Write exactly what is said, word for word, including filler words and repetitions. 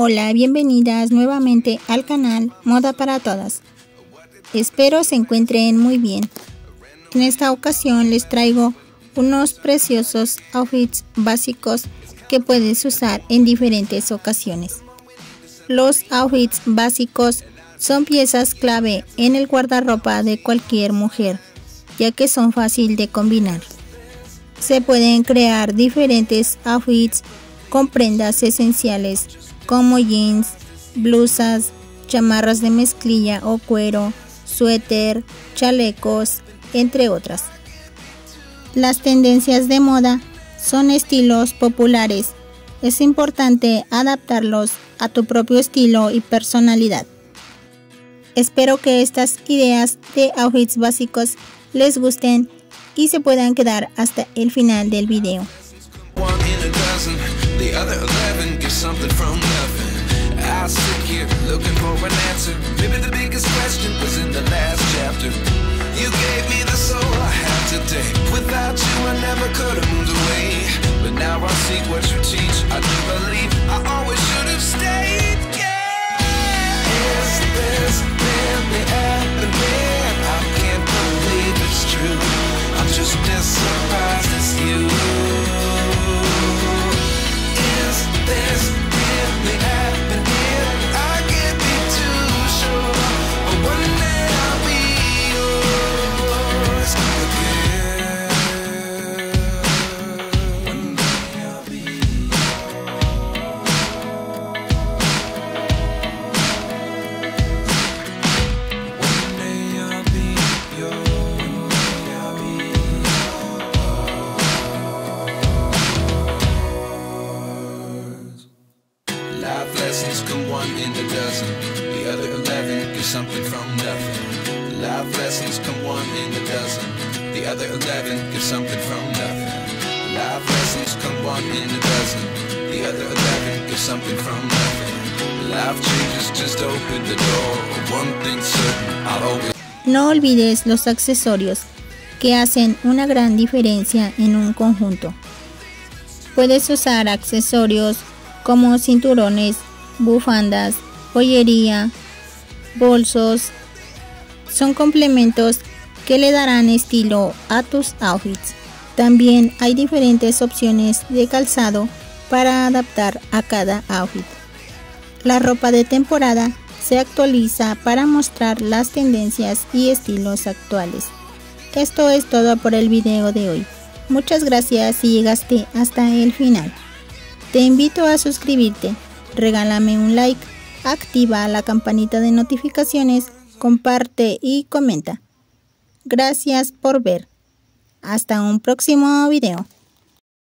Hola, bienvenidas nuevamente al canal Moda para Todas. Espero se encuentren muy bien. En esta ocasión les traigo unos preciosos outfits básicos que puedes usar en diferentes ocasiones. Los outfits básicos son piezas clave en el guardarropa de cualquier mujer, ya que son fácil de combinar. Se pueden crear diferentes outfits con prendas esenciales como jeans, blusas, chamarras de mezclilla o cuero, suéter, chalecos, entre otras. Las tendencias de moda son estilos populares. Es importante adaptarlos a tu propio estilo y personalidad. Espero que estas ideas de outfits básicos les gusten y se puedan quedar hasta el final del video. Life lessons come one in a dozen. The other eleven get something from nothing. Life lessons come one in a dozen. The other eleven get something from nothing. Life lessons come one in a dozen. The other eleven get something from nothing. Life changes just open the door. One thing's certain, I'll always. No olvides los accesorios que hacen una gran diferencia en un conjunto. Puedes usar accesorios como cinturones, bufandas, joyería, bolsos. Son complementos que le darán estilo a tus outfits. También hay diferentes opciones de calzado para adaptar a cada outfit. La ropa de temporada se actualiza para mostrar las tendencias y estilos actuales. Esto es todo por el video de hoy. Muchas gracias si llegaste hasta el final. Te invito a suscribirte, regálame un like, activa la campanita de notificaciones, comparte y comenta. Gracias por ver. Hasta un próximo video.